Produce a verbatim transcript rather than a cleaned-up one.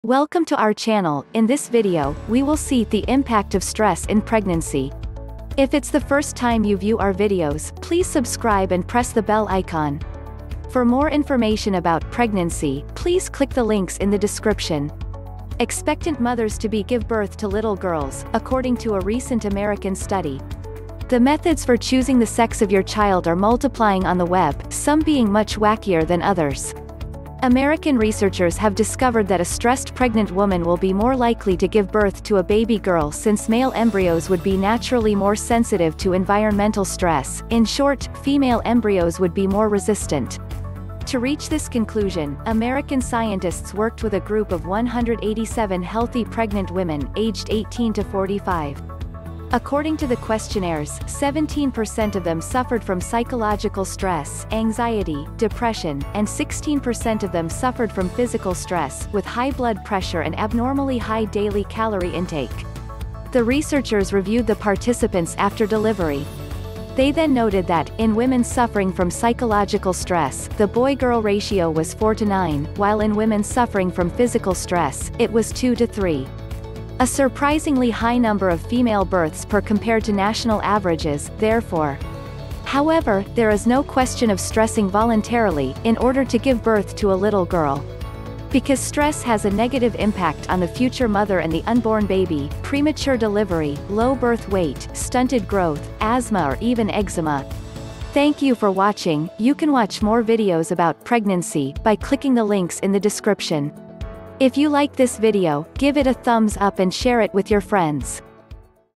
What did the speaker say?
Welcome to our channel. In this video, we will see the impact of stress in pregnancy. If it's the first time you view our videos, please subscribe and press the bell icon. For more information about pregnancy, please click the links in the description. Expectant mothers to be give birth to little girls, according to a recent American study. The methods for choosing the sex of your child are multiplying on the web, some being much wackier than others. American researchers have discovered that a stressed pregnant woman will be more likely to give birth to a baby girl since male embryos would be naturally more sensitive to environmental stress. In short, female embryos would be more resistant. To reach this conclusion, American scientists worked with a group of one hundred eighty-seven healthy pregnant women, aged eighteen to forty-five. According to the questionnaires, seventeen percent of them suffered from psychological stress, anxiety, depression, and sixteen percent of them suffered from physical stress, with high blood pressure and abnormally high daily calorie intake. The researchers reviewed the participants after delivery. They then noted that, in women suffering from psychological stress, the boy-girl ratio was four to nine, while in women suffering from physical stress, it was two to three. A surprisingly high number of female births per compared to national averages, therefore. However, there is no question of stressing voluntarily, in order to give birth to a little girl. Because stress has a negative impact on the future mother and the unborn baby, premature delivery, low birth weight, stunted growth, asthma or even eczema. Thank you for watching. You can watch more videos about pregnancy by clicking the links in the description. If you like this video, give it a thumbs up and share it with your friends.